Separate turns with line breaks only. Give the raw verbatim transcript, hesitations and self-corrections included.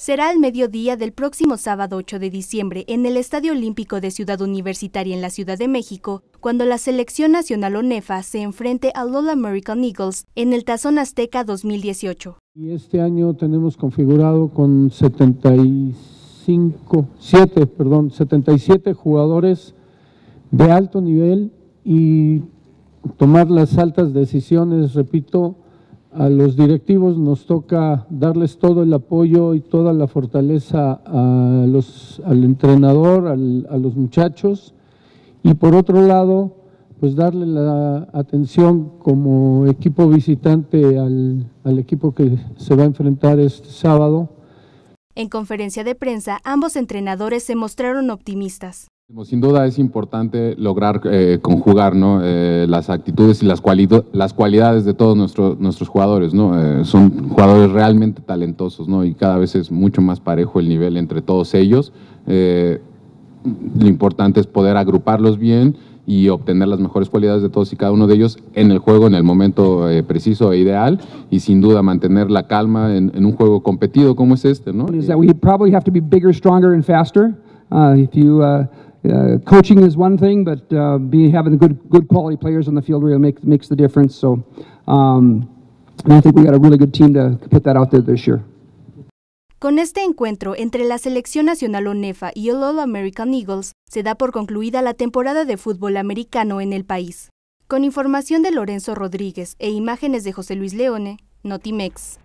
será al mediodía del próximo sábado ocho de diciembre en el Estadio Olímpico de Ciudad Universitaria en la Ciudad de México, cuando la Selección Nacional ONEFA se enfrente al All American Eagles en el Tazón Azteca dos mil dieciocho.
Y este año tenemos configurado con setenta y cinco, siete, perdón, setenta y siete jugadores de alto nivel y tomar las altas decisiones, repito. A los directivos nos toca darles todo el apoyo y toda la fortaleza a los, al entrenador, al, a los muchachos, y por otro lado, pues darle la atención como equipo visitante al, al equipo que se va a enfrentar este sábado.
En conferencia de prensa, ambos entrenadores se mostraron optimistas.
Sin duda es importante lograr eh, conjugar, ¿no? eh, las actitudes y las, cuali las cualidades de todos nuestro, nuestros jugadores, ¿no? Eh, son jugadores realmente talentosos, ¿no? Y cada vez es mucho más parejo el nivel entre todos ellos. Eh, lo importante es poder agruparlos bien y obtener las mejores cualidades de todos y cada uno de ellos en el juego, en el momento eh, preciso e ideal, y sin duda mantener la calma en, en un juego competido como es este, ¿no?
Is that we probably have to be bigger, stronger and faster. Uh, if you uh, Uh, coaching is one thing, but uh, be, having good, good quality players on the field really make, makes the difference. So, um, and I think we got a really good team to put that out there this year.
Con este encuentro entre la Selección Nacional ONEFA y el All American Eagles, se da por concluida la temporada de fútbol americano en el país. Con información de Lorenzo Rodríguez e imágenes de José Luis Leone, Notimex.